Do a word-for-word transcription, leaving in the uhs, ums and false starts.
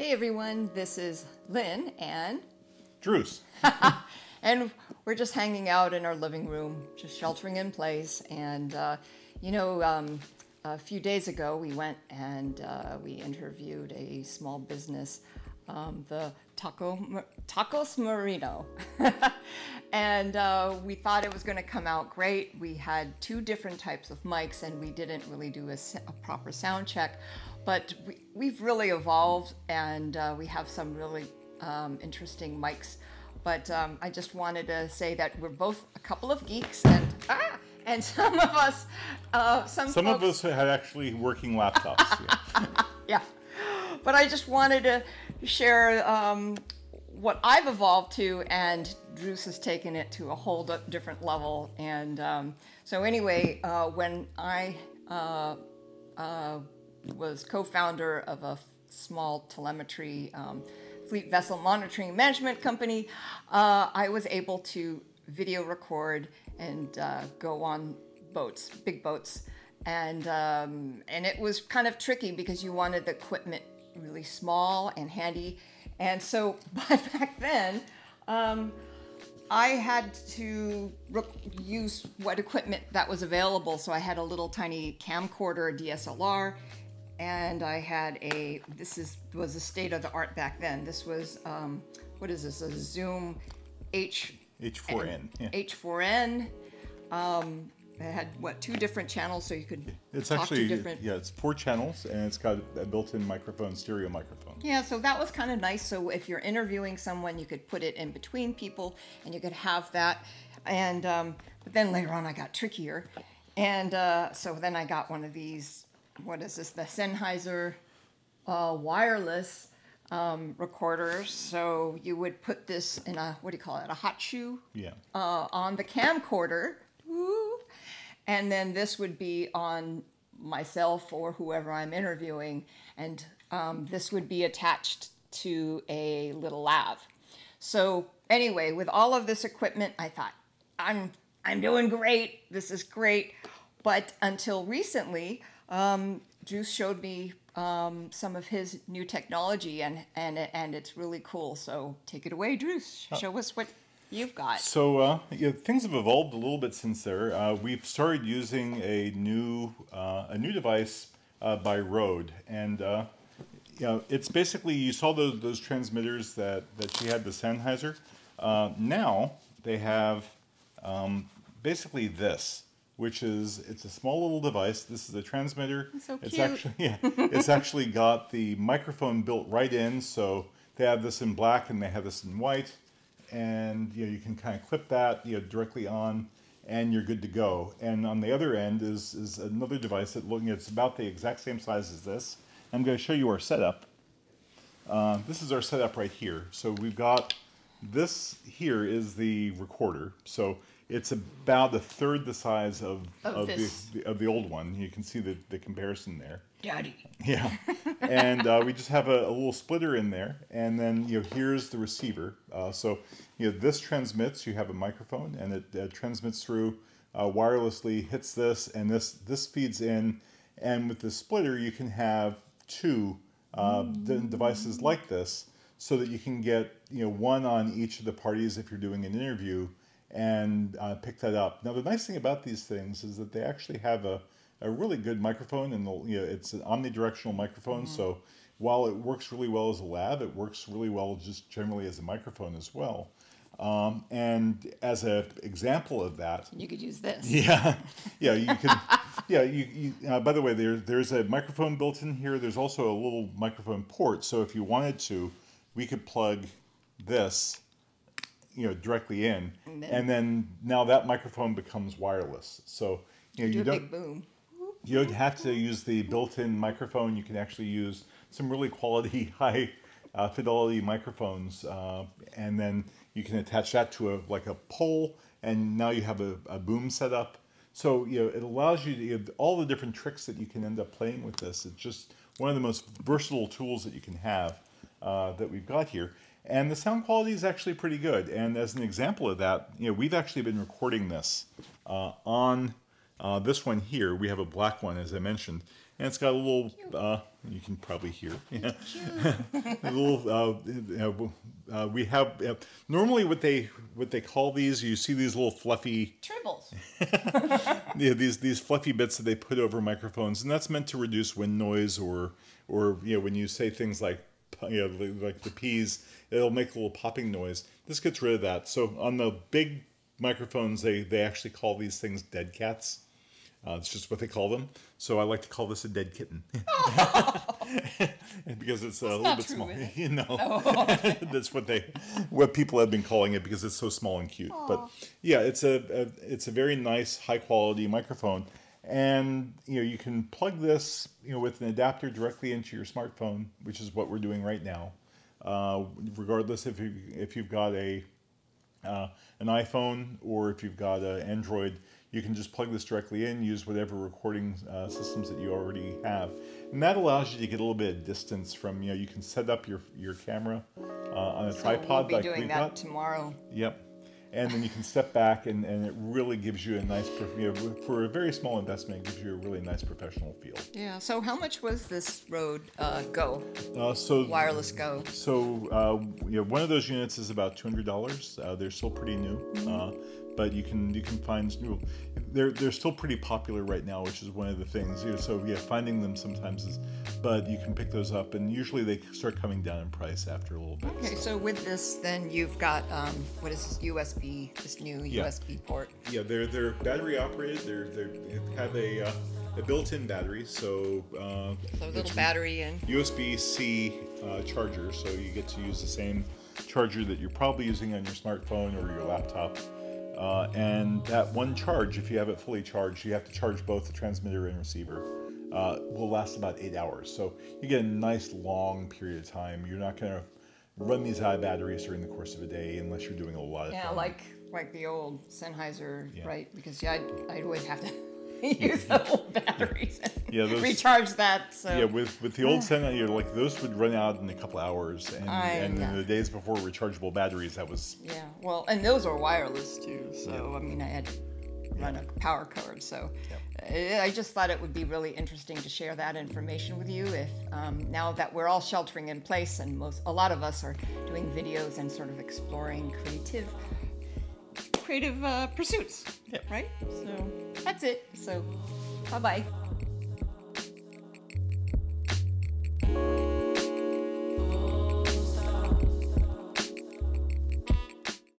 Hey everyone, this is Lynn and Druce. and we're just hanging out in our living room, just sheltering in place. And uh, you know, um, a few days ago we went and uh, we interviewed a small business, um, the Taco Tacos Marino, and uh, we thought it was going to come out great. We had two different types of mics, and we didn't really do a, a proper sound check. But we, we've really evolved, and uh, we have some really um, interesting mics. But um, I just wanted to say that we're both a couple of geeks, and ah, and some of us, uh, some Some folks, of us had actually working laptops. Yeah. yeah. But I just wanted to share um, what I've evolved to, and Druce has taken it to a whole different level. And um, so anyway, uh, when I uh, uh, was co-founder of a small telemetry um, fleet vessel monitoring management company, uh, I was able to video record and uh, go on boats, big boats. And, um, and it was kind of tricky because you wanted the equipment really small and handy. And so but back then, um, I had to use what equipment that was available. So I had a little tiny camcorder D S L R, and I had a, this is was the state of the art back then. This was, um, what is this, a Zoom H, H four N. Yeah. H four N. Um, it had, what, two different channels, so you could It's talk actually, to different... yeah, it's four channels, and it's got a built-in microphone, stereo microphone. Yeah, so that was kind of nice. So if you're interviewing someone, you could put it in between people, and you could have that. And um, but then later on, I got trickier, and uh, so then I got one of these. What is this? The Sennheiser uh, wireless um, recorders. So you would put this in a, what do you call it? A hot shoe. Yeah. Uh, on the camcorder. Woo. And then this would be on myself or whoever I'm interviewing, and um, this would be attached to a little lav. So anyway, with all of this equipment, I thought, I'm I'm doing great. This is great. But until recently, um, Druce showed me um, some of his new technology, and and and it's really cool. So take it away, Druce. Show us what you've got. So uh, yeah, things have evolved a little bit since there. Uh, we've started using a new uh, a new device uh, by Rode, and uh, you know, it's basically, you saw those those transmitters that that she had, the Sennheiser. Uh, now they have um, basically this, which is, it's a small little device. This is a transmitter. It's so cute. It's actually, yeah, it's actually got the microphone built right in. So they have this in black and they have this in white, and you know, you can kind of clip that, you know, directly on, and you're good to go. And on the other end is is another device that looking, it's about the exact same size as this. I'm going to show you our setup. Uh, this is our setup right here. So we've got this here is the recorder. So it's about a third the size of, Of of, this. the, of the old one. You can see the, the comparison there. Daddy. Yeah. And uh, we just have a, a little splitter in there. And then, you know, here's the receiver. Uh, so, you know, this transmits. You have a microphone, and it uh, transmits through uh, wirelessly, hits this, and this, this feeds in. And with the splitter, you can have two uh, mm. devices like this, so that you can get, you know, one on each of the parties if you're doing an interview, and uh, pick that up. Now, the nice thing about these things is that they actually have a, a really good microphone, and you know, it's an omnidirectional microphone. Mm-hmm. So while it works really well as a lav, it works really well just generally as a microphone as well. Um, and as an example of that, You could use this. yeah, yeah, you can, yeah, you. you uh, by the way, there there's a microphone built in here. There's also a little microphone port. So if you wanted to, we could plug this, you know, directly in, and then, and then now that microphone becomes wireless. So you know, do you a don't big boom. you don't have to use the built-in microphone. You can actually use some really quality, high uh, fidelity microphones, uh, and then you can attach that to a like a pole, and now you have a, a boom set up. So you know, it allows you to, you know, all the different tricks that you can end up playing with this. It's just one of the most versatile tools that you can have uh, that we've got here. And the sound quality is actually pretty good. And as an example of that, you know, we've actually been recording this uh, on Uh, this one here, we have a black one, as I mentioned, and it's got a little, uh, you can probably hear, yeah. a little, uh, you know, uh, we have, uh, normally what they what they call these, you see these little fluffy... Tribbles. yeah, these, these fluffy bits that they put over microphones, and that's meant to reduce wind noise, or, or you know, when you say things like, you know, like the P's, it'll make a little popping noise. This gets rid of that. So on the big microphones, they, they actually call these things dead cats. Uh, it's just what they call them. So I like to call this a dead kitten. because it's a That's little bit true, small. is it? You know, Oh, okay. that's what they, what people have been calling it because it's so small and cute. Aww. But yeah, it's a, a it's a very nice, high quality microphone, and you know you can plug this you know with an adapter directly into your smartphone, which is what we're doing right now. Uh, regardless if you if you've got a uh, an iPhone or if you've got an Android. You can just plug this directly in, use whatever recording uh, systems that you already have. And that allows you to get a little bit of distance from, you know, you can set up your your camera uh, on a So tripod we'll like be doing we've that got. tomorrow. Yep. And then you can step back and, and it really gives you a nice, you know, for a very small investment, it gives you a really nice professional feel. Yeah, so how much was this Rode uh, Go, Uh, so wireless Go? So, uh, you know, one of those units is about two hundred dollars. Uh, they're still pretty new, Mm-hmm. uh, but you can you can find you know, they're they're still pretty popular right now, which is one of the things. You know, so yeah, finding them sometimes is, but you can pick those up, and usually they start coming down in price after a little bit. Okay, so with this, then you've got um, what is this U S B? This new Yeah. U S B port. Yeah, they're they're battery operated. They're they have a uh, a built-in battery, so uh, So a it's little battery and U S B C uh, charger, so you get to use the same charger that you're probably using on your smartphone or your laptop. Uh, and that one charge, if you have it fully charged, you have to charge both the transmitter and receiver, uh, will last about eight hours. So you get a nice long period of time. You're not going to run these out of batteries during the course of a day unless you're doing a lot of yeah, filming. like like the old Sennheiser, Yeah. right? Because yeah, I'd, I'd always have to use the old batteries and Yeah, those- recharge that. So Yeah, with with the old Sennheiser, like those would run out in a couple hours, and I- and yeah. in the days before rechargeable batteries, that was yeah, well, and those are wireless too. So I mean, I had to run a power cord. So I I just thought it would be really interesting to share that information with you. If um, now that we're all sheltering in place, and most a lot of us are doing videos and sort of exploring creative creative uh, pursuits, Yeah. right? So that's it. So bye bye.